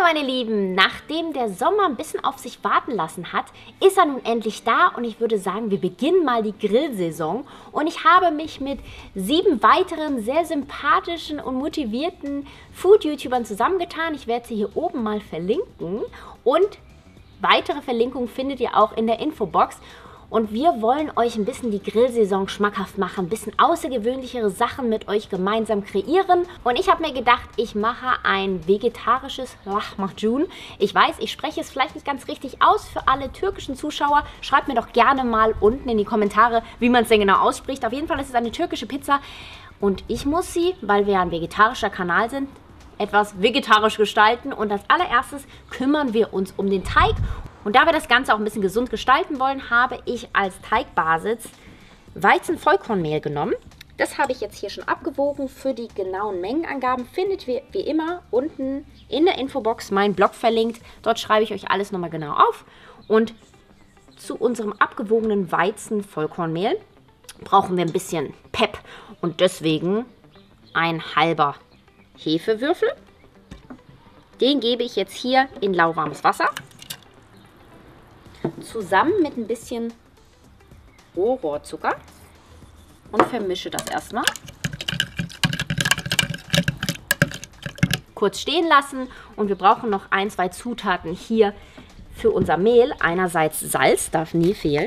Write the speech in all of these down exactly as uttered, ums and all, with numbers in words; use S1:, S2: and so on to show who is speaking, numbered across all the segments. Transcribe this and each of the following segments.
S1: meine Lieben, nachdem der Sommer ein bisschen auf sich warten lassen hat, ist er nun endlich da und ich würde sagen, wir beginnen mal die Grillsaison und ich habe mich mit sieben weiteren sehr sympathischen und motivierten Food-YouTubern zusammengetan. Ich werde sie hier oben mal verlinken und weitere Verlinkungen findet ihr auch in der Infobox. Und wir wollen euch ein bisschen die Grillsaison schmackhaft machen, ein bisschen außergewöhnlichere Sachen mit euch gemeinsam kreieren. Und ich habe mir gedacht, ich mache ein vegetarisches Lahmacun. Ich weiß, ich spreche es vielleicht nicht ganz richtig aus für alle türkischen Zuschauer. Schreibt mir doch gerne mal unten in die Kommentare, wie man es denn genau ausspricht. Auf jeden Fall ist es eine türkische Pizza. Und ich muss sie, weil wir ja ein vegetarischer Kanal sind, etwas vegetarisch gestalten. Und als allererstes kümmern wir uns um den Teig. Und da wir das Ganze auch ein bisschen gesund gestalten wollen, habe ich als Teigbasis Weizen-Vollkornmehl genommen. Das habe ich jetzt hier schon abgewogen. Für die genauen Mengenangaben findet ihr wie immer unten in der Infobox meinen Blog verlinkt. Dort schreibe ich euch alles nochmal genau auf. Und zu unserem abgewogenen Weizen-Vollkornmehl brauchen wir ein bisschen Pep. Und deswegen ein halber Hefewürfel. Den gebe ich jetzt hier in lauwarmes Wasser. Zusammen mit ein bisschen Rohrohrzucker und vermische das erstmal. Kurz stehen lassen und wir brauchen noch ein, zwei Zutaten hier für unser Mehl. Einerseits Salz, darf nie fehlen.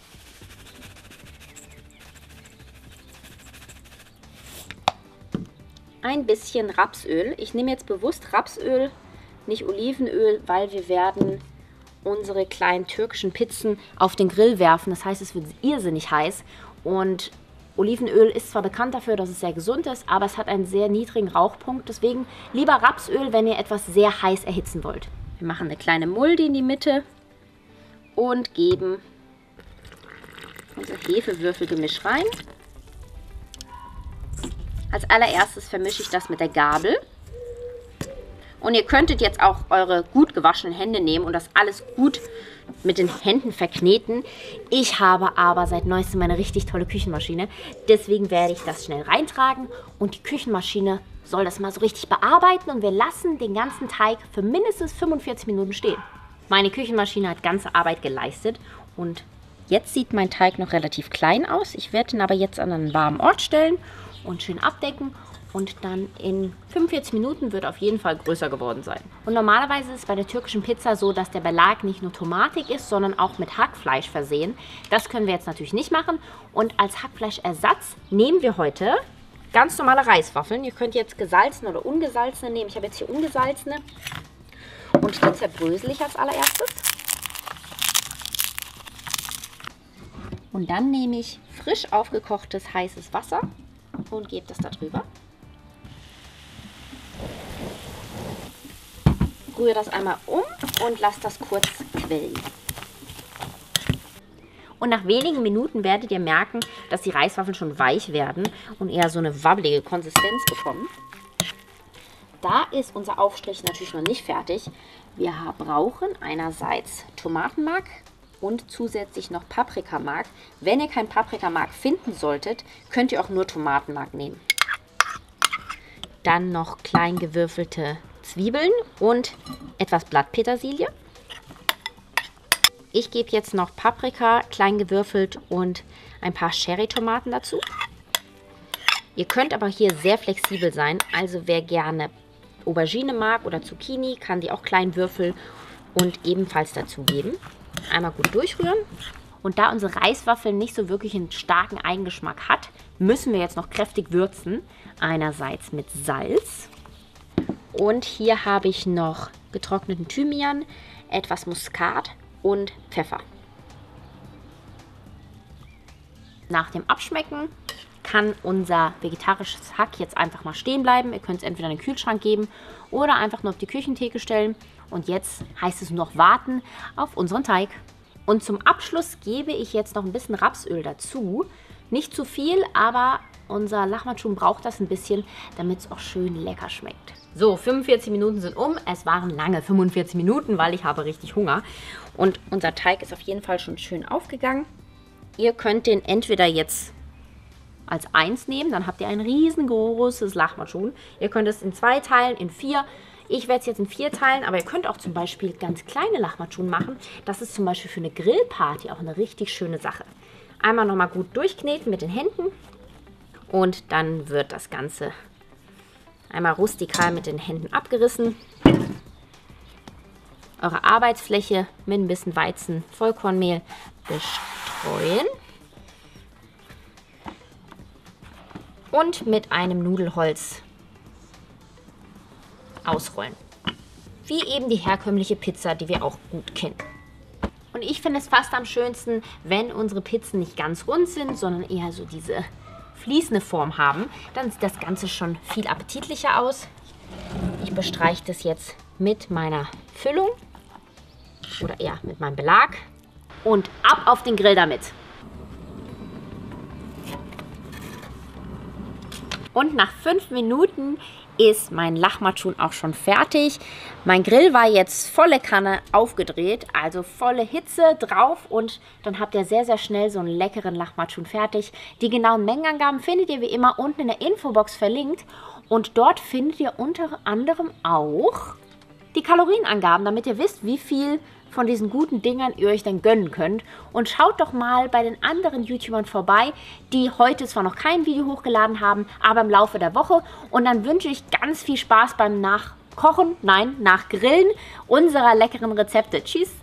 S1: Ein bisschen Rapsöl. Ich nehme jetzt bewusst Rapsöl, nicht Olivenöl, weil wir werden unsere kleinen türkischen Pizzen auf den Grill werfen. Das heißt, es wird irrsinnig heiß. Und Olivenöl ist zwar bekannt dafür, dass es sehr gesund ist, aber es hat einen sehr niedrigen Rauchpunkt. Deswegen lieber Rapsöl, wenn ihr etwas sehr heiß erhitzen wollt. Wir machen eine kleine Mulde in die Mitte und geben unser Hefewürfelgemisch rein. Als allererstes vermische ich das mit der Gabel. Und ihr könntet jetzt auch eure gut gewaschenen Hände nehmen und das alles gut mit den Händen verkneten. Ich habe aber seit neuestem eine richtig tolle Küchenmaschine. Deswegen werde ich das schnell reintragen und die Küchenmaschine soll das mal so richtig bearbeiten. Und wir lassen den ganzen Teig für mindestens fünfundvierzig Minuten stehen. Meine Küchenmaschine hat ganze Arbeit geleistet und jetzt sieht mein Teig noch relativ klein aus. Ich werde ihn aber jetzt an einen warmen Ort stellen und schön abdecken. Und dann in fünfundvierzig Minuten wird er auf jeden Fall größer geworden sein. Und normalerweise ist es bei der türkischen Pizza so, dass der Belag nicht nur tomatig ist, sondern auch mit Hackfleisch versehen. Das können wir jetzt natürlich nicht machen. Und als Hackfleischersatz nehmen wir heute ganz normale Reiswaffeln. Ihr könnt jetzt gesalzene oder ungesalzene nehmen. Ich habe jetzt hier ungesalzene. Und die zerbrösel ich als allererstes. Und dann nehme ich frisch aufgekochtes heißes Wasser und gebe das da drüber. Rühre das einmal um und lasse das kurz quellen. Und nach wenigen Minuten werdet ihr merken, dass die Reiswaffeln schon weich werden und eher so eine wabbelige Konsistenz bekommen. Da ist unser Aufstrich natürlich noch nicht fertig. Wir brauchen einerseits Tomatenmark und zusätzlich noch Paprikamark. Wenn ihr kein Paprikamark finden solltet, könnt ihr auch nur Tomatenmark nehmen. Dann noch klein gewürfelte Zwiebeln und etwas Blattpetersilie. Ich gebe jetzt noch Paprika, klein gewürfelt und ein paar Cherrytomaten dazu. Ihr könnt aber hier sehr flexibel sein, also wer gerne Aubergine mag oder Zucchini, kann die auch klein würfeln und ebenfalls dazu geben. Einmal gut durchrühren. Und da unsere Reiswaffel nicht so wirklich einen starken Eigengeschmack hat, müssen wir jetzt noch kräftig würzen. Einerseits mit Salz. Und hier habe ich noch getrockneten Thymian, etwas Muskat und Pfeffer. Nach dem Abschmecken kann unser vegetarisches Hack jetzt einfach mal stehen bleiben. Ihr könnt es entweder in den Kühlschrank geben oder einfach nur auf die Küchentheke stellen. Und jetzt heißt es nur noch warten auf unseren Teig. Und zum Abschluss gebe ich jetzt noch ein bisschen Rapsöl dazu. Nicht zu viel, aber unser Lahmacun braucht das ein bisschen, damit es auch schön lecker schmeckt. So, fünfundvierzig Minuten sind um. Es waren lange fünfundvierzig Minuten, weil ich habe richtig Hunger. Und unser Teig ist auf jeden Fall schon schön aufgegangen. Ihr könnt den entweder jetzt als eins nehmen, dann habt ihr ein riesengroßes Lahmacun. Ihr könnt es in zwei teilen, in vier. Ich werde es jetzt in vier teilen, aber ihr könnt auch zum Beispiel ganz kleine Lahmacun machen. Das ist zum Beispiel für eine Grillparty auch eine richtig schöne Sache. Einmal nochmal gut durchkneten mit den Händen und dann wird das Ganze einmal rustikal mit den Händen abgerissen. Eure Arbeitsfläche mit ein bisschen Weizen, Vollkornmehl bestreuen. Und mit einem Nudelholz ausrollen. Wie eben die herkömmliche Pizza, die wir auch gut kennen. Und ich finde es fast am schönsten, wenn unsere Pizzen nicht ganz rund sind, sondern eher so diese fließende Form haben. Dann sieht das Ganze schon viel appetitlicher aus. Ich bestreiche das jetzt mit meiner Füllung oder eher mit meinem Belag und ab auf den Grill damit. Und nach fünf Minuten ist mein Lahmacun auch schon fertig. Mein Grill war jetzt volle Kanne aufgedreht, also volle Hitze drauf und dann habt ihr sehr, sehr schnell so einen leckeren Lahmacun fertig. Die genauen Mengenangaben findet ihr wie immer unten in der Infobox verlinkt und dort findet ihr unter anderem auch die Kalorienangaben, damit ihr wisst, wie viel von diesen guten Dingern ihr euch dann gönnen könnt. Und schaut doch mal bei den anderen YouTubern vorbei, die heute zwar noch kein Video hochgeladen haben, aber im Laufe der Woche. Und dann wünsche ich ganz viel Spaß beim Nachkochen, nein, Nachgrillen unserer leckeren Rezepte. Tschüss!